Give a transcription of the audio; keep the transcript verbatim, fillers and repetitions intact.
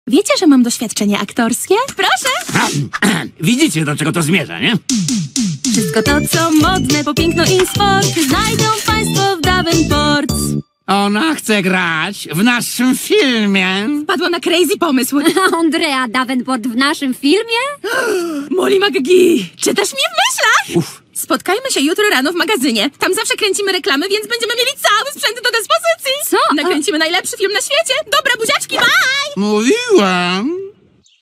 Wiecie, że mam doświadczenie aktorskie? Proszę! Widzicie, do czego to zmierza, nie? Wszystko to, co modne, po piękno i sport znajdą państwo w Davenport. Ona chce grać w naszym filmie. Padła na crazy pomysł. Andrea Davenport w naszym filmie? Molly McGee, czytasz mi w myślach? Uf. Spotkajmy się jutro rano w magazynie. Tam zawsze kręcimy reklamy, więc będziemy mieli cały sprzęt do dyspozycji. Co? Nakręcimy najlepszy film na świecie. Dobra, buziaczki, bye! Mówiłam.